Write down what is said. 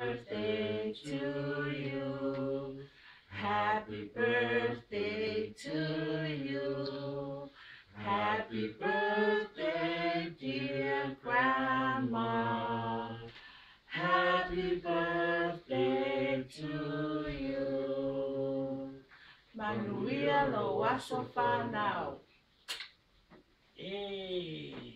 birthday to you. Happy birthday to you. Happy birthday, dear Grandma. Happy birthday to you. Manuela Wasofana. Hey.